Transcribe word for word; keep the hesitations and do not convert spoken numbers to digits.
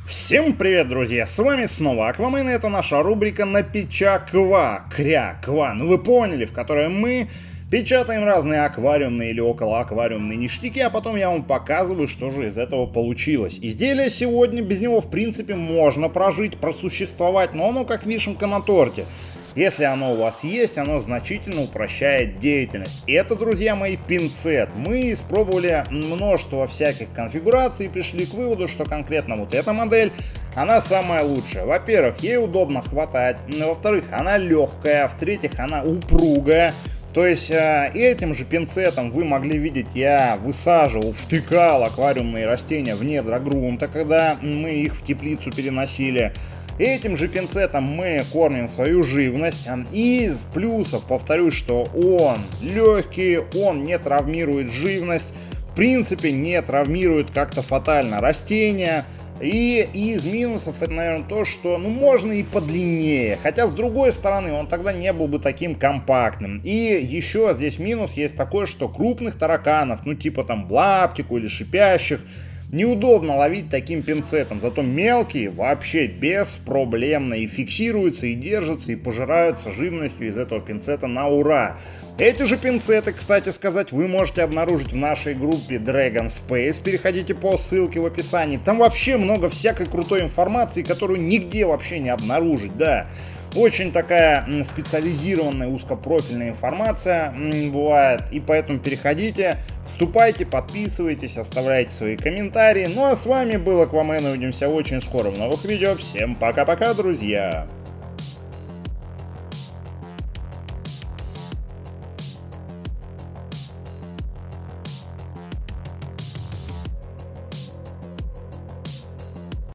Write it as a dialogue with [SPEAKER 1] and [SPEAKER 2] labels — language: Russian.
[SPEAKER 1] Всем привет, друзья! С вами снова Аквамен, и это наша рубрика «На печа ква», кря, ква, ну вы поняли, в которой мы печатаем разные аквариумные или околоаквариумные ништяки, а потом я вам показываю, что же из этого получилось. Изделие сегодня, без него в принципе можно прожить, просуществовать, но оно как вишенка на торте. Если оно у вас есть, оно значительно упрощает деятельность. И это, друзья мои, пинцет. Мы испробовали множество всяких конфигураций и пришли к выводу, что конкретно вот эта модель, она самая лучшая. Во-первых, ей удобно хватать. Во-вторых, она легкая. В-третьих, она упругая. То есть э, этим же пинцетом вы могли видеть, я высаживал, втыкал аквариумные растения в недра грунта, когда мы их в теплицу переносили. Этим же пинцетом мы кормим свою живность. Из плюсов повторюсь, что он легкий, он не травмирует живность, в принципе не травмирует как-то фатально растения. И из минусов это, наверное, то, что ну, можно и подлиннее. Хотя, с другой стороны, он тогда не был бы таким компактным. И еще здесь минус есть такой, что крупных тараканов, ну типа там блаптику или шипящих, неудобно ловить таким пинцетом, зато мелкие вообще беспроблемно и фиксируются, и держатся, и пожираются живностью из этого пинцета на ура. Эти же пинцеты, кстати сказать, вы можете обнаружить в нашей группе Dragon Space. Переходите по ссылке в описании. Там вообще много всякой крутой информации, которую нигде вообще не обнаружить, да. Очень такая специализированная, узкопрофильная информация бывает, и поэтому переходите, вступайте, подписывайтесь, оставляйте свои комментарии. Ну а с вами был Аквамен, увидимся очень скоро в новых видео. Всем пока-пока, друзья!